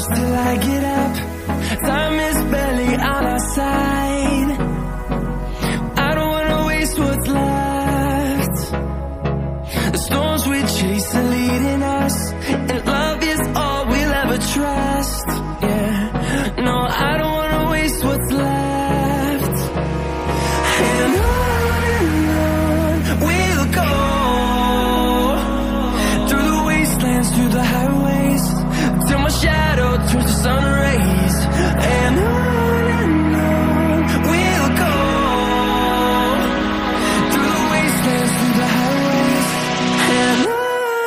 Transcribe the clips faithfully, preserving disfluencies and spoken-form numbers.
hours till I get up. Time is barely on our side. I don't wanna waste what's left. The storms we chase are leading us, and love is all we'll ever trust. Yeah, no, I don't wanna waste what's left. And on and on we'll go, through the wastelands, through the highways, till my shadow turns to sun rays. And on and on we'll go, through the wastelands, through the highways, and on.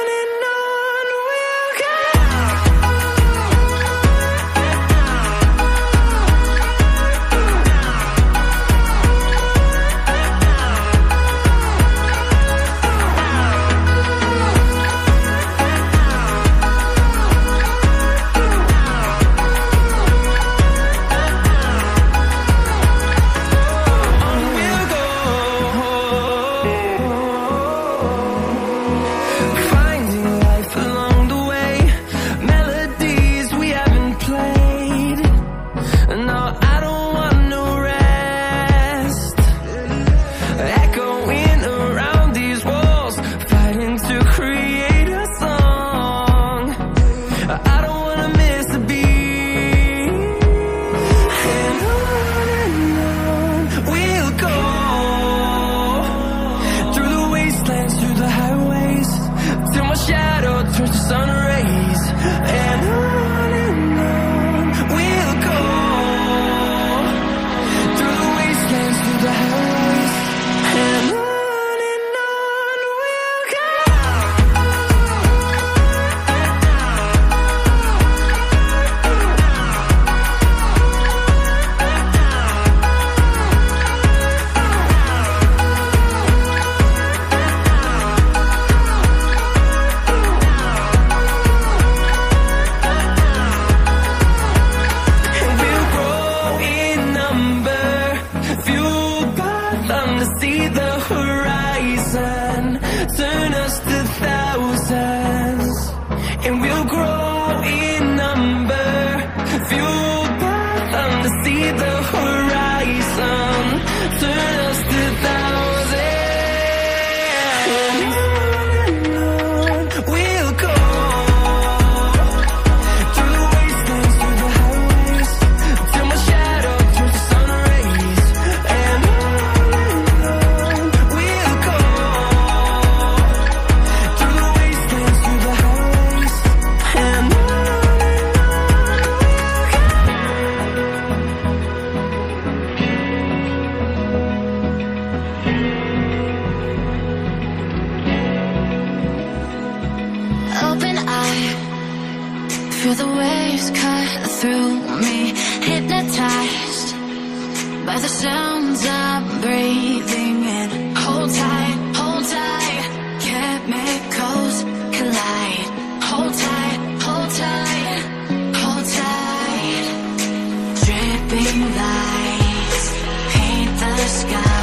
Feel the waves cut through me, hypnotized by the sounds I'm breathing in. Hold tight, hold tight, chemicals collide. Hold tight, hold tight, hold tight. Dripping lights paint the sky.